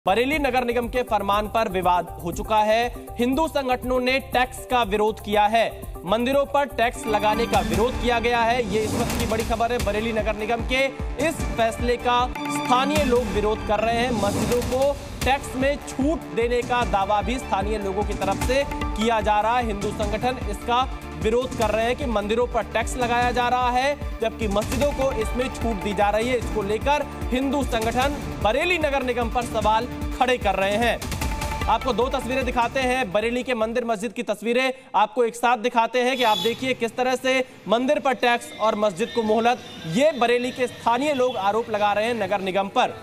बरेली नगर निगम के फरमान पर विवाद हो चुका है। हिंदू संगठनों ने टैक्स का विरोध किया है। मंदिरों पर टैक्स लगाने का विरोध किया गया है। ये इस वक्त की बड़ी खबर है। बरेली नगर निगम के इस फैसले का स्थानीय लोग विरोध कर रहे हैं। मस्जिदों को टैक्स में छूट देने का दावा भी स्थानीय लोगों की तरफ से किया जा रहा है। हिंदू संगठन इसका विरोध कर रहे हैं कि मंदिरों पर टैक्स लगाया जा रहा है जबकि मस्जिदों को इसमें छूट दी जा रही है। इसको लेकर हिंदू संगठन बरेली नगर निगम पर सवाल खड़े कर रहे हैं। आपको दो तस्वीरें दिखाते हैं, बरेली के मंदिर मस्जिद की तस्वीरें आपको एक साथ दिखाते हैं कि आप देखिए किस तरह से मंदिर पर टैक्स और मस्जिद को मोहलत। ये बरेली के स्थानीय लोग आरोप लगा रहे हैं नगर निगम पर।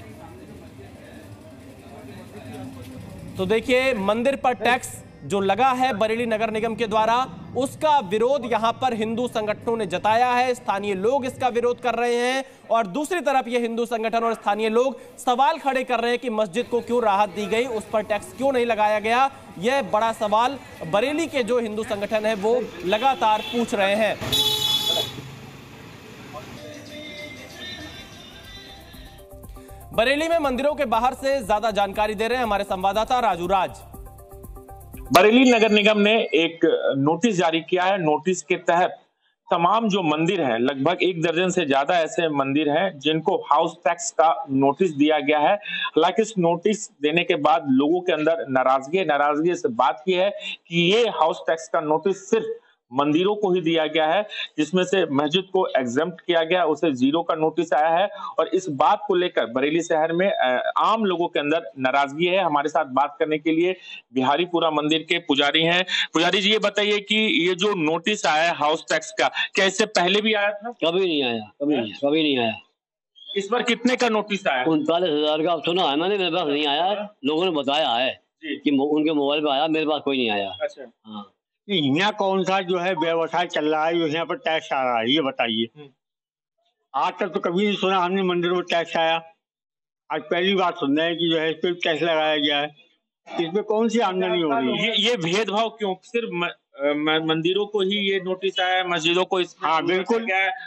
तो देखिए मंदिर पर टैक्स जो लगा है बरेली नगर निगम के द्वारा, उसका विरोध यहां पर हिंदू संगठनों ने जताया है। स्थानीय लोग इसका विरोध कर रहे हैं और दूसरी तरफ ये हिंदू संगठन और स्थानीय लोग सवाल खड़े कर रहे हैं कि मस्जिद को क्यों राहत दी गई, उस पर टैक्स क्यों नहीं लगाया गया। यह बड़ा सवाल बरेली के जो हिंदू संगठन है वो लगातार पूछ रहे हैं। बरेली में मंदिरों के बाहर से ज्यादा जानकारी दे रहे हैं हमारे संवाददाता राजू राज। बरेली नगर निगम ने एक नोटिस जारी किया है। नोटिस के तहत तमाम जो मंदिर हैं, लगभग 1 दर्जन से ज्यादा ऐसे मंदिर हैं जिनको हाउस टैक्स का नोटिस दिया गया है। हालांकि इस नोटिस देने के बाद लोगों के अंदर नाराजगी से बात की है कि ये हाउस टैक्स का नोटिस सिर्फ मंदिरों को ही दिया गया है, जिसमें से मस्जिद को एग्जम्प्ट किया गया, उसे 0 का नोटिस आया है। और इस बात को लेकर बरेली शहर में आम लोगों के अंदर नाराजगी है। हमारे साथ बात करने के लिए बिहारीपुरा मंदिर के पुजारी हैं। पुजारी जी, ये बताइए कि ये जो नोटिस आया है हाउस टैक्स का, क्या इससे पहले भी आया था? कभी नहीं आया, कभी नहीं आया। इस बार कितने का नोटिस आया? 39,000 का सुना है मैंने, मेरे पास नहीं आया। लोगों ने बताया है कि उनके मोबाइल पे आया, मेरे पास कोई नहीं आया। अच्छा, हाँ। यहाँ कौन सा जो है व्यवसाय चल रहा है जो यहाँ पर टैक्स आ रहा है, ये बताइए। आज तक तो कभी नहीं सुना हमने मंदिरों में टैक्स आया। आज पहली बार सुन रहे हैं कि जो है इस पर टैक्स लगाया गया है। इसमें कौन सी आमदनी हो रही है? ये भेदभाव क्यों? सिर्फ मंदिरों को ही ये नोटिस आया है, मस्जिदों को इसमें? हाँ बिल्कुल,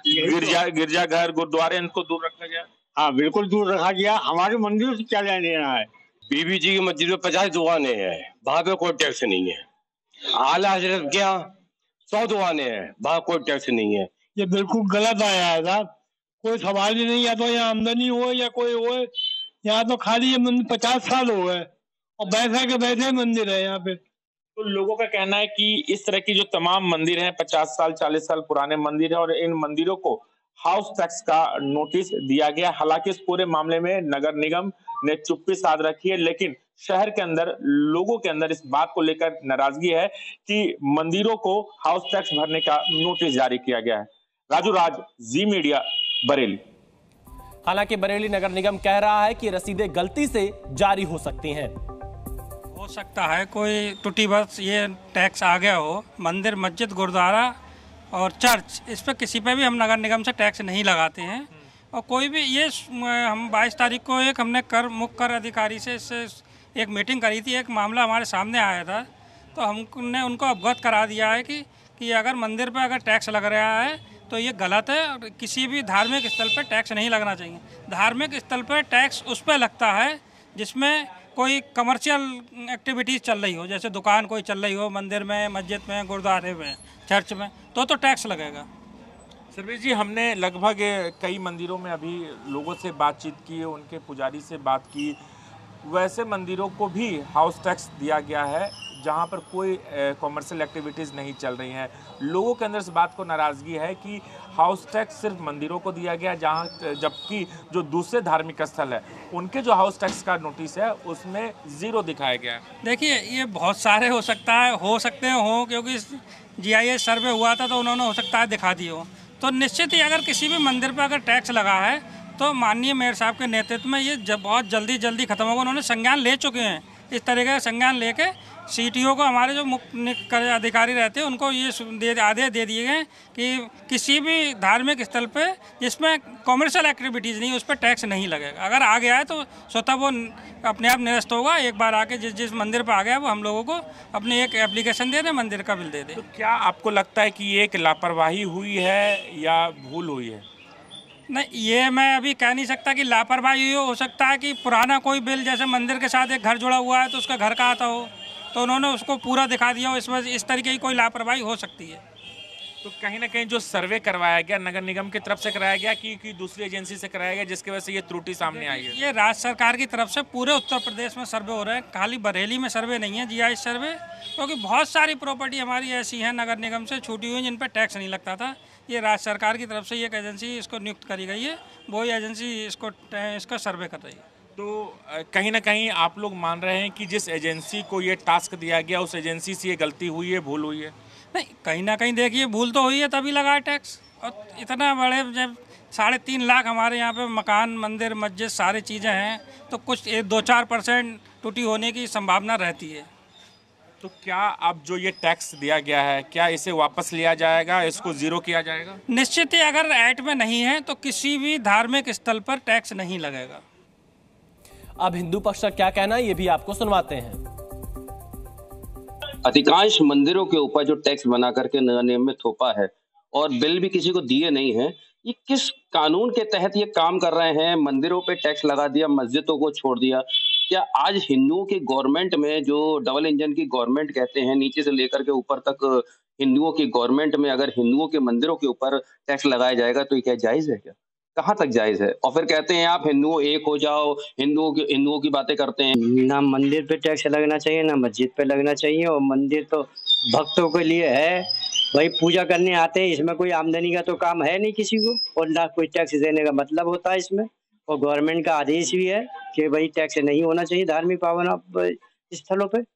गिरजाघर गुरुद्वारे इनको दूर रखा गया। हाँ बिल्कुल दूर रखा गया। हमारे मंदिरों से क्या लेना देना है? बीबी जी की मस्जिद में 50 दुकानें हैं, वहां पे कोई टैक्स नहीं है। आला हजरत के यहाँ 100 दुकानें हैं, वहां कोई टैक्स नहीं है। ये बिल्कुल गलत आया है साहब। कोई सवाल ही नहीं, या तो यहाँ आमदनी हो या कोई हो। यहाँ तो खाली ये मंदिर 50 साल हो गए और बैठे के बैठे मंदिर है यहाँ पे। तो लोगों का कहना है कि इस तरह की जो तमाम मंदिर हैं, 50 साल 40 साल पुराने मंदिर है और इन मंदिरों को हाउस टैक्स का नोटिस दिया गया। हालांकि इस पूरे मामले में नगर निगम ने चुप्पी साध रखी है, लेकिन शहर के अंदर लोगों के अंदर इस बात को लेकर नाराजगी है कि मंदिरों को हाउस टैक्स भरने का नोटिस जारी किया गया है। राजू राज, जी मीडिया, बरेली। हालांकि बरेली नगर निगम कह रहा है कि रसीदें गलती से जारी हो सकती हैं। हो सकता है कोई टूटी बस ये टैक्स आ गया हो। मंदिर, मस्जिद, गुरुद्वारा और चर्च, इस पर किसी पे भी हम नगर निगम से टैक्स नहीं लगाते हैं। और कोई भी ये हम 22 तारीख को हमने मुख्य कर अधिकारी से इससे एक मीटिंग करी थी। एक मामला हमारे सामने आया था तो हमने उनको अवगत करा दिया है कि अगर मंदिर पर अगर टैक्स लग रहा है तो ये गलत है और किसी भी धार्मिक स्थल पर टैक्स नहीं लगना चाहिए। धार्मिक स्थल पर टैक्स उस पर लगता है जिसमें कोई कमर्शियल एक्टिविटीज़ चल रही हो, जैसे दुकान कोई चल रही हो मंदिर में, मस्जिद में, गुरुद्वारे में, चर्च में, तो टैक्स लगेगा। सर्वेश जी, हमने लगभग कई मंदिरों में अभी लोगों से बातचीत की, उनके पुजारी से बात की। वैसे मंदिरों को भी हाउस टैक्स दिया गया है जहां पर कोई कॉमर्शियल एक्टिविटीज़ नहीं चल रही हैं। लोगों के अंदर इस बात को नाराज़गी है कि हाउस टैक्स सिर्फ मंदिरों को दिया गया, जबकि जो दूसरे धार्मिक स्थल है उनके जो हाउस टैक्स का नोटिस है उसमें 0 दिखाया गया है। देखिए, ये बहुत सारे हो सकते हैं क्योंकि GIS सर्वे हुआ था तो उन्होंने हो सकता है दिखा दिए हो। तो निश्चित ही अगर किसी भी मंदिर पर अगर टैक्स लगा है तो माननीय मेयर साहब के नेतृत्व में ये बहुत जल्दी खत्म होगा। उन्होंने संज्ञान ले चुके हैं। इस तरीके का संज्ञान लेके CTO को, हमारे जो मुख्य अधिकारी रहते हैं, उनको ये आदेश दे दिए गए कि किसी भी धार्मिक स्थल पे जिसमें कॉमर्शियल एक्टिविटीज़ नहीं, उस पर टैक्स नहीं लगेगा। अगर आ गया है तो स्वतः वो अपने आप निरस्त होगा। एक बार आके जिस मंदिर पर आ गया वो हम लोगों को अपनी एक एप्लीकेशन दे दे, मंदिर का बिल दे दे। तो क्या आपको लगता है कि ये एक लापरवाही हुई है या भूल हुई है? नहीं, ये मैं अभी कह नहीं सकता कि लापरवाही हो सकता है कि पुराना कोई बिल जैसे मंदिर के साथ एक घर जुड़ा हुआ है तो उसका घर का आता हो तो उन्होंने उसको पूरा दिखा दिया हो, इसमें इस तरीके की कोई लापरवाही हो सकती है। तो कहीं ना कहीं जो सर्वे करवाया गया नगर निगम की तरफ से कराया गया कि दूसरी एजेंसी से कराया गया जिसकी वजह से ये त्रुटि सामने आई है? ये राज्य सरकार की तरफ से पूरे उत्तर प्रदेश में सर्वे हो रहे हैं, खाली बरेली में सर्वे नहीं है, जीआईएस सर्वे, क्योंकि बहुत सारी प्रॉपर्टी हमारी ऐसी हैं नगर निगम से छूटी हुई जिन पर टैक्स नहीं लगता था। ये राज्य सरकार की तरफ से एक एजेंसी इसको नियुक्त करी गई है, वही एजेंसी इसका सर्वे कर रही है। तो कहीं ना कहीं आप लोग मान रहे हैं कि जिस एजेंसी को ये टास्क दिया गया उस एजेंसी से ये गलती हुई है, भूल हुई है? नहीं, कहीं ना कहीं देखिए भूल तो हुई है तभी लगा टैक्स। और इतना बड़े जब 3.5 लाख हमारे यहाँ पे मकान, मंदिर, मस्जिद सारी चीज़ें हैं तो कुछ 2-4% त्रुटि होने की संभावना रहती है। तो क्या अब जो ये टैक्स दिया गया है क्या इसे वापस लिया जाएगा, इसको जीरो किया जाएगा? निश्चित ही अगर एक्ट में नहीं है तो किसी भी धार्मिक स्थल पर टैक्स नहीं लगेगा। अब हिंदू पक्ष का क्या कहना है ये भी आपको सुनवाते हैं। अधिकांश मंदिरों के ऊपर जो टैक्स बना करके नगर निगम में थोपा है और बिल भी किसी को दिए नहीं है, ये किस कानून के तहत ये काम कर रहे हैं? मंदिरों पे टैक्स लगा दिया, मस्जिदों को छोड़ दिया। क्या आज हिंदुओं की गवर्नमेंट में जो डबल इंजन की गवर्नमेंट कहते हैं, नीचे से लेकर के ऊपर तक हिंदुओं की गवर्नमेंट में अगर हिंदुओं के मंदिरों के ऊपर टैक्स लगाया जाएगा तो ये क्या जायज है? क्या कहाँ तक जायज है? और फिर कहते हैं आप हिंदुओं एक हो जाओ, हिंदुओं की बातें करते हैं। ना मंदिर पे टैक्स लगना चाहिए ना मस्जिद पे लगना चाहिए, और मंदिर तो भक्तों के लिए है, भाई पूजा करने आते हैं, इसमें कोई आमदनी का तो काम है नहीं किसी को, और ना कोई टैक्स देने का मतलब होता है इसमें। और गवर्नमेंट का आदेश भी है कि भाई टैक्स नहीं होना चाहिए धार्मिक पावन स्थलों पे।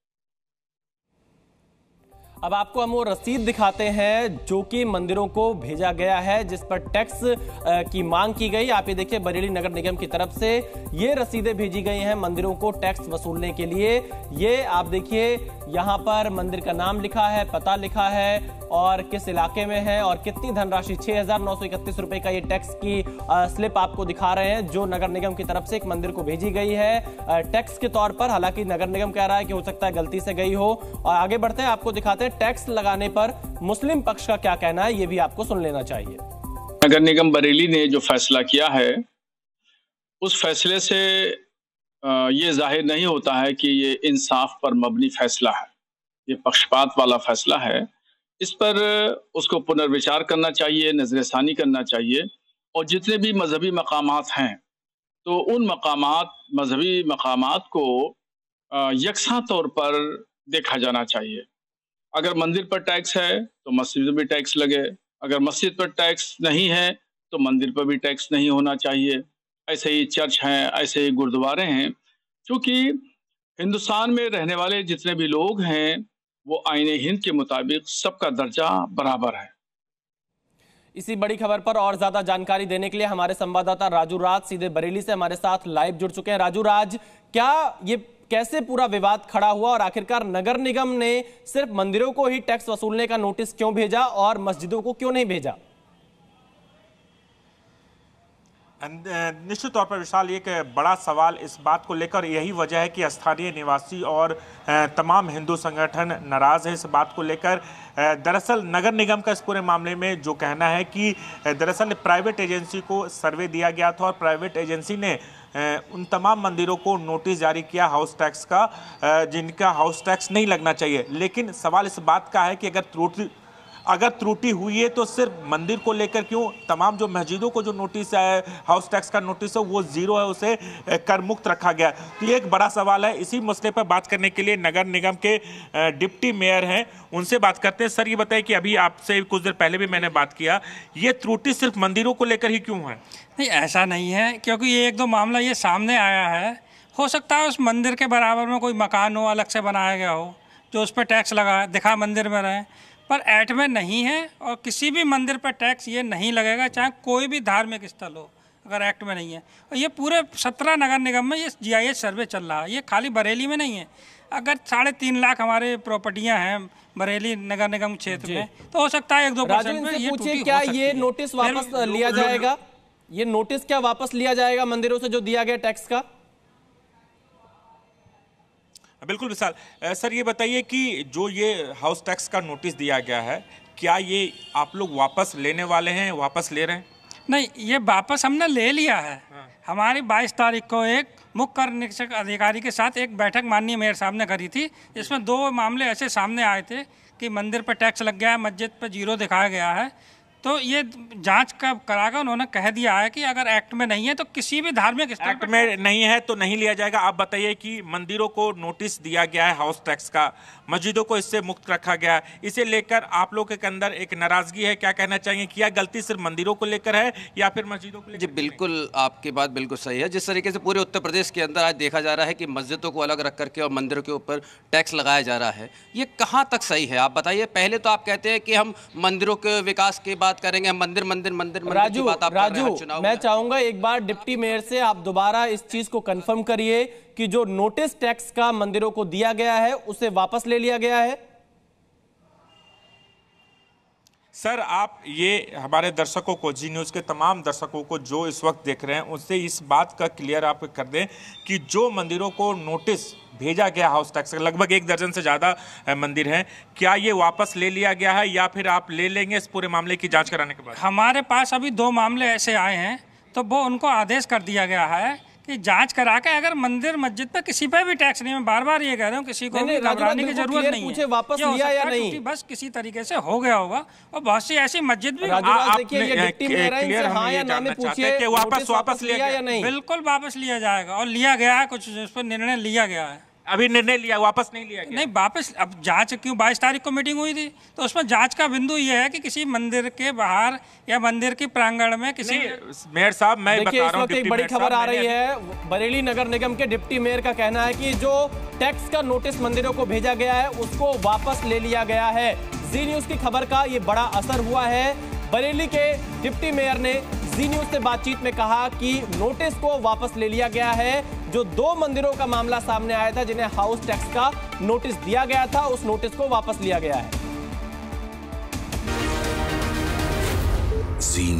अब आपको हम वो रसीद दिखाते हैं जो कि मंदिरों को भेजा गया है जिस पर टैक्स की मांग की गई। आप ये देखिए बरेली नगर निगम की तरफ से ये रसीदें भेजी गई हैं मंदिरों को टैक्स वसूलने के लिए। ये आप देखिए यहाँ पर मंदिर का नाम लिखा है, पता लिखा है और किस इलाके में है और कितनी धनराशि 6,931 रुपए का ये टैक्स की स्लिप आपको दिखा रहे हैं जो नगर निगम की तरफ से एक मंदिर को भेजी गई है टैक्स के तौर पर। हालांकि नगर निगम कह रहा है कि हो सकता है गलती से गई हो। और आगे बढ़ते हैं, आपको दिखाते हैं टैक्स लगाने पर मुस्लिम पक्ष का क्या कहना है, ये भी आपको सुन लेना चाहिए। नगर निगम बरेली ने जो फैसला किया है उस फैसले से ये जाहिर नहीं होता है कि ये इंसाफ पर मबनी फैसला है, ये पक्षपात वाला फैसला है। इस पर उसको पुनर्विचार करना चाहिए, नजरसानी करना चाहिए। और जितने भी मजहबी मकामात हैं तो उन मजहबी मकामात को यकसा तौर पर देखा जाना चाहिए। अगर मंदिर पर टैक्स है तो मस्जिद में भी टैक्स लगे, अगर मस्जिद पर टैक्स नहीं है तो मंदिर पर भी टैक्स नहीं होना चाहिए। ऐसे ही चर्च हैं, ऐसे ही गुरुद्वारे हैं। क्योंकि हिंदुस्तान में रहने वाले जितने भी लोग हैं वो आईने हिंद के मुताबिक सबका दर्जा बराबर है। इसी बड़ी खबर पर और ज्यादा जानकारी देने के लिए हमारे संवाददाता राजू राज सीधे बरेली से हमारे साथ लाइव जुड़ चुके हैं। राजू राज, क्या ये कैसे पूरा विवाद खड़ा हुआ और आखिरकार नगर निगम ने सिर्फ मंदिरों को ही टैक्स वसूलने का नोटिस क्यों भेजा और मस्जिदों को क्यों नहीं भेजा? निश्चित तौर पर विशाल एक बड़ा सवाल इस बात को लेकर यही वजह है कि स्थानीय निवासी और तमाम हिंदू संगठन नाराज है इस बात को लेकर। दरअसल नगर निगम का इस पूरे मामले में जो कहना है कि दरअसल प्राइवेट एजेंसी को सर्वे दिया गया था और प्राइवेट एजेंसी ने उन तमाम मंदिरों को नोटिस जारी किया हाउस टैक्स का, जिनका हाउस टैक्स नहीं लगना चाहिए। लेकिन सवाल इस बात का है कि अगर त्रुटि हुई है तो सिर्फ मंदिर को लेकर क्यों, तमाम जो मस्जिदों को जो नोटिस है हाउस टैक्स का नोटिस है वो जीरो है, उसे कर मुक्त रखा गया। तो ये एक बड़ा सवाल है। इसी मसले पर बात करने के लिए नगर निगम के डिप्टी मेयर हैं, उनसे बात करते हैं। सर ये बताइए कि अभी आपसे कुछ देर पहले भी मैंने बात किया, ये त्रुटि सिर्फ मंदिरों को लेकर ही क्यों है? नहीं, ऐसा नहीं है, क्योंकि ये एक दो मामला ये सामने आया है। हो सकता है उस मंदिर के बराबर में कोई मकान हो, अलग से बनाया गया हो, जो उस पर टैक्स लगा दिखा मंदिर में रहे, पर एक्ट में नहीं है। और किसी भी मंदिर पर टैक्स ये नहीं लगेगा, चाहे कोई भी धार्मिक स्थल हो, अगर एक्ट में नहीं है। और ये पूरे 17 नगर निगम में ये GIS सर्वे चल रहा है, ये खाली बरेली में नहीं है। अगर 3.5 लाख हमारे प्रॉपर्टियां हैं बरेली नगर निगम क्षेत्र में, तो हो सकता है 1-2% में ये पूछिए क्या ये नोटिस वापस लिया जाएगा? ये नोटिस क्या वापस लिया जाएगा मंदिरों से जो दिया गया टैक्स का? बिल्कुल विशाल, सर ये बताइए कि जो ये हाउस टैक्स का नोटिस दिया गया है, क्या ये आप लोग वापस लेने वाले हैं, वापस ले रहे हैं? नहीं, ये वापस हमने ले लिया है। हमारी 22 तारीख को एक मुख्य कर निरीक्षक अधिकारी के साथ एक बैठक माननीय मेयर साहब ने करी थी, जिसमें 2 मामले ऐसे सामने आए थे कि मंदिर पर टैक्स लग गया है, मस्जिद पर 0 दिखाया गया है। तो ये जांच का कराकर उन्होंने कह दिया है कि अगर एक्ट में नहीं है तो किसी भी धार्मिक स्थल एक्ट में नहीं है तो नहीं लिया जाएगा। आप बताइए कि मंदिरों को नोटिस दिया गया है हाउस टैक्स का, मस्जिदों को इससे मुक्त रखा गया है, इसे लेकर आप लोगों के अंदर एक नाराजगी है, क्या कहना चाहिए? क्या गलती सिर्फ मंदिरों को लेकर है या फिर मस्जिदों को लेकर? जी बिल्कुल, आपकी बात बिल्कुल सही है। जिस तरीके से पूरे उत्तर प्रदेश के अंदर आज देखा जा रहा है कि मस्जिदों को अलग रख करके और मंदिरों के ऊपर टैक्स लगाया जा रहा है, ये कहाँ तक सही है आप बताइए। पहले तो आप कहते हैं कि हम मंदिरों के विकास की बात करेंगे, हम मंदिर राजू, मैं चाहूंगा एक बार डिप्टी मेयर से आप दोबारा इस चीज को कंफर्म करिए कि जो नोटिस टैक्स का मंदिरों को दिया गया है उसे वापस ले लिया गया है। सर, आप ये हमारे दर्शकों को, जी न्यूज़ के तमाम दर्शकों को जो इस वक्त देख रहे हैं, उससे इस बात का क्लियर आप कर दें कि जो मंदिरों को नोटिस भेजा गया हाउस टैक्स, लगभग 1 दर्जन से ज़्यादा मंदिर हैं, क्या ये वापस ले लिया गया है या फिर आप ले लेंगे इस पूरे मामले की जांच कराने के बाद? हमारे पास अभी 2 मामले ऐसे आए हैं, तो वो उनको आदेश कर दिया गया है कि जांच करा के अगर मंदिर मस्जिद पे किसी पे भी टैक्स नहीं, मैं बार-बार ये कह रहा हूँ, किसी को भी घबराने की जरूरत नहीं है। वापस लिया या नहीं, बस किसी तरीके से हो गया होगा। और बहुत सी ऐसी मस्जिद भी वापस लिया या नहीं? बिल्कुल वापस लिया जाएगा और लिया गया है, कुछ इस पर निर्णय लिया गया है। अभी निर्णय लिया, वापस नहीं लिया गया? नहीं, वापस अब जांच क्यों, 22 तारीख को मीटिंग हुई थी तो उसमें जांच का बिंदु ये है कि किसी मंदिर के बाहर या मंदिर के प्रांगण में किसी। मेयर साहब, मैं बता रहा हूं, एक बड़ी खबर आ रही है। बरेली नगर निगम के डिप्टी मेयर का कहना है कि जो टैक्स का नोटिस मंदिरों को भेजा गया है उसको वापस ले लिया गया है। जी न्यूज की खबर का ये बड़ा असर हुआ है। बरेली के डिप्टी मेयर ने जी न्यूज से बातचीत में कहा कि नोटिस को वापस ले लिया गया है। जो 2 मंदिरों का मामला सामने आया था जिन्हें हाउस टैक्स का नोटिस दिया गया था, उस नोटिस को वापस लिया गया है।